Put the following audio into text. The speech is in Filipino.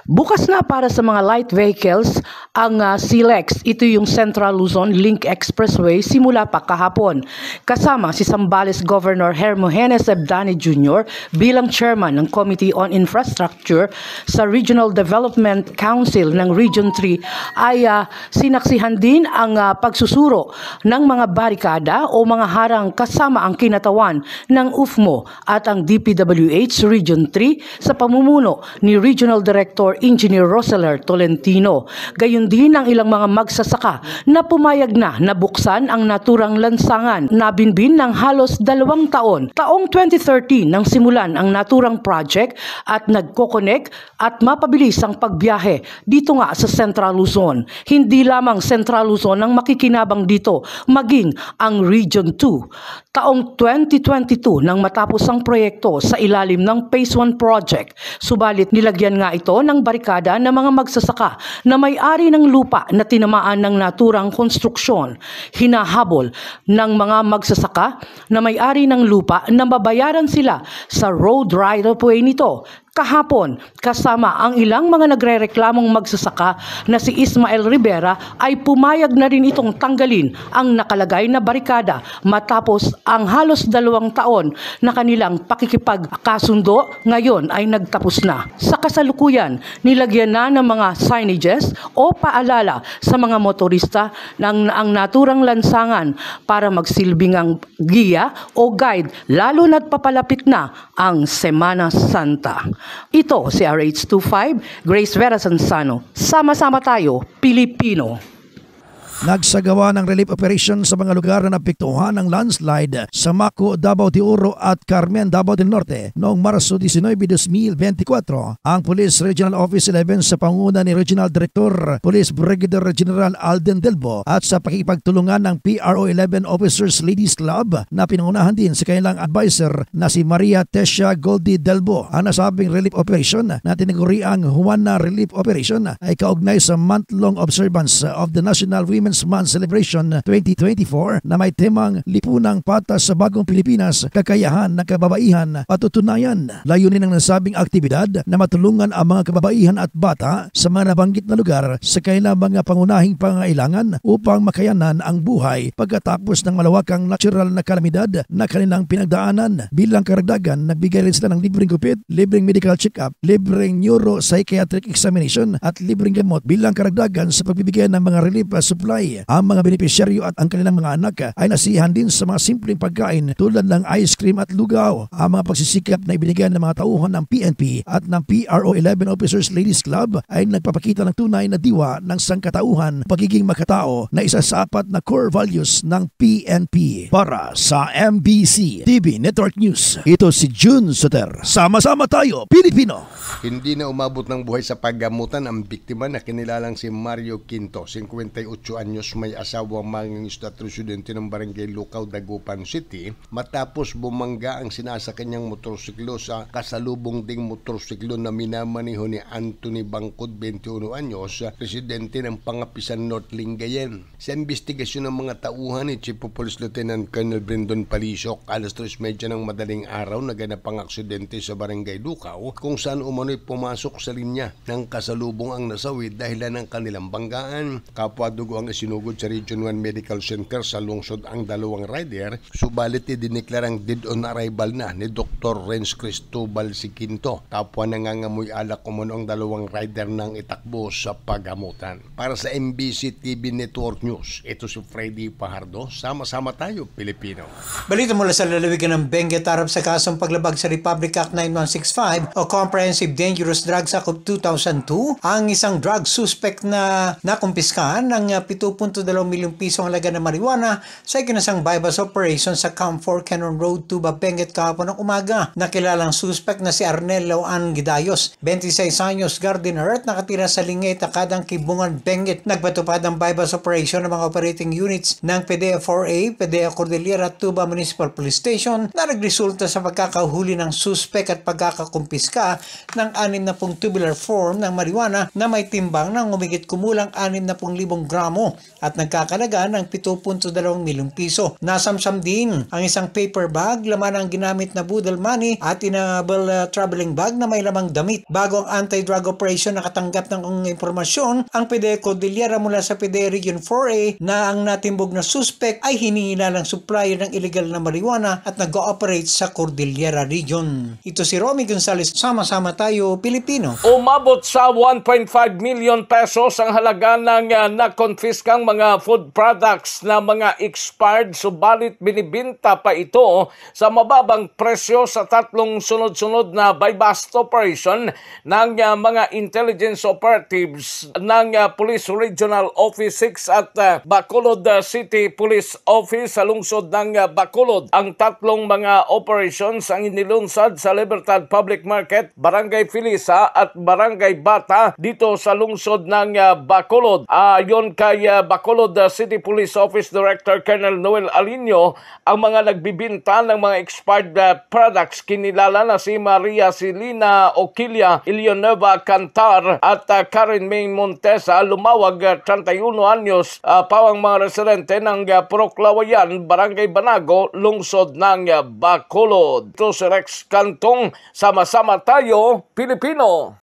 Bukas na para sa mga light vehicles ang SLEX. Ito yung Central Luzon Link Expressway simula pa kahapon. Kasama si Zambales Governor Hermogenes Ebdani Jr. bilang chairman ng Committee on Infrastructure sa Regional Development Council ng Region 3 ay sinaksihan din ang pagsusuro ng mga barikada o mga harang kasama ang kinatawan ng UFMO at ang DPWH Region 3 sa pamumuno ni Regional Director Engineer Roseler Tolentino. Gayon din ang ilang mga magsasaka na pumayag na nabuksan ang naturang lansangan. Nabinbin ng halos 2 taon. Taong 2013 nang simulan ang naturang project at nagkokonek at mapabilis ang pagbiyahe dito nga sa Central Luzon. Hindi lamang Central Luzon ang makikinabang dito, maging ang Region 2. Taong 2022 nang matapos ang proyekto sa ilalim ng Phase 1 project, subalit nilagyan nga ito ng barikada ng mga magsasaka na may-ari ng lupa na tinamaan ng naturang konstruksyon. Hinahabol ng mga magsasaka na may-ari ng lupa na mabayaran sila sa road right-of-way nito. Kahapon, kasama ang ilang mga nagrereklamong magsasaka na si Ismael Rivera ay pumayag na rin itong tanggalin ang nakalagay na barikada matapos ang halos 2 taon na kanilang pakikipagkasundo ngayon ay nagtapos na. Sa kasalukuyan, nilagyan na ng mga signages o paalala sa mga motorista ng ang naturang lansangan para magsilbing ang giya o guide lalo na't papalapit na ang Semana Santa. Ito si RH25, Grace Vera Sansano. Sama-sama tayo, Pilipino. Nagsagawa ng relief operation sa mga lugar na napektuhan ng landslide sa Maco, Davao de Oro at Carmen, Davao del Norte noong Marso 19, 2024. Ang Police Regional Office 11 sa panguna ni Regional Director Police Brigadier General Alden Delbo at sa pakikipagtulungan ng PRO 11 Officers Ladies Club na pinangunahan din sa kanilang advisor na si Maria Tesia Goldie Delbo. Ang nasabing relief operation na tinaguriang Juana Relief Operation ay kaugnay sa month-long observance of the National Women's Month Celebration 2024 na may temang Lipunang Patas sa Bagong Pilipinas, Kakayahan ng Kababaihan, Patutunayan. Layunin ng nasabing aktibidad na matulungan ang mga kababaihan at bata sa mga nabanggit na lugar sa kanilang mga pangunahing pangailangan upang makayanan ang buhay pagkatapos ng malawakang natural na kalamidad na kanilang pinagdaanan. Bilang karagdagan, nagbigay rin sila ng libreng gupit, libreng medical check-up, libreng neuropsychiatric examination at libreng gamot. Bilang karagdagan sa pagbibigay ng mga relief supply, ang mga benepisyaryo at ang kanilang mga anak ay nasihan din sa mga simpleng pagkain tulad ng ice cream at lugaw. Ang mga pagsisikap na ibinigay ng mga tauhan ng PNP at ng PRO 11 Officers Ladies Club ay nagpapakita ng tunay na diwa ng sangkatauhan, pagiging makatao na isa sa 4 na core values ng PNP. Para sa MBC TV Network News, ito si June Soter. Sama-sama tayo, Pilipino! Hindi na umabot ng buhay sa paggamutan ang biktima na kinilalang si Mario Quinto, 58 anyos, may asawang mangingisda at residente ng Barangay Lucaw, Dagupan City, matapos bumangga ang sinasakyan niyang motorsiklo sa kasalubong ding motorsiklo na minamaniho ni Anthony Bangkod, 21 anyos, residente ng Pangapisan North, Lingayen. Sa investigasyon ng mga tauhan ni Chief of Police Lieutenant Colonel Brendon Palisok, alas 3:30 ng madaling araw naganap ang aksidente sa Barangay Lucaw kung saan umano'y pumasok sa linya ng kasalubong ang nasawi dahilan ng kanilang banggaan. Kapwa dugo ang isinugod sa Region 1 Medical Center sa lungsod ang 2 rider, subalit idineklarang dead on arrival na ni Dr. Renz Cristobal si Quinto. Kapwa nangangamoy alak umano ang 2 rider ng itakbo sa pagamutan. Para sa MBC TV Network News, ito si Freddy Pajardo. Sama-sama tayo, Pilipino. Balita mula sa lalawigan ng Benguet harap sa kasong paglabag sa Republic Act 9165 o Comprehensive Dangerous Drugs Act of 2002, ang isang drug suspect na nakumpiskahan ng 7.2 milyong piso ang halaga ng marijuana sa ikinasang bypass operation sa Camp 4 Cannon Road, Tuba, Benguet kahapon ng umaga. Nakilalang suspect na si Arnel Lauan Gidayos, 26 anyos, gardener at nakatira sa Lingay, Takadang, Kibungan, Benguet. Nagpatupad ang bypass operation ng mga operating units ng PDEA 4A, PDEA Cordillera at Tuba Municipal Police Station na nagresulta sa pagkakahuli ng suspect at pagkakakumpiska ng 60 tubular form ng marijuana na may timbang ng humigit kumulang 60,000 gramo. piso at nagkakalaga ng 7.2 milyong piso. Nasamsam din ang isang paper bag, laman ang ginamit na budol money at inabal traveling bag na may lamang damit. Bago ang anti-drug operation, nakatanggap ng impormasyon ang PDE Cordillera mula sa PDE Region 4A na ang natimbog na suspect ay hinihinalang supplier ng illegal na marijuana at nag-ooperate sa Cordillera Region. Ito si Romy Gonzales, sama-sama tayo Pilipino. Umabot sa 1.5 million pesos ang halaga ng nakonfiskang mga food products na mga expired, subalit binibinta pa ito sa mababang presyo sa tatlong sunod-sunod na buy-bust operation ng mga intelligence operatives ng Police Regional Office 6 at Bacolod City Police Office sa lungsod ng Bacolod. Ang tatlong mga operations ang inilunsad sa Libertad Public Market, Barangay Filisa at Barangay Bata dito sa lungsod ng Bacolod. Ayon kay Bacolod City Police Office Director Colonel Noel Alinio, ang mga nagbibinta ng mga expired products kinilala na si Maria Silina Oquilia, Eleonora Cantar at Karen May Montesa, lumawag 31 anyos, pawang mga residente ng Proclawayan, Barangay Banago, lungsod ng Bacolod. Ito si Rex Cantong, sama-sama tayo Pilipino.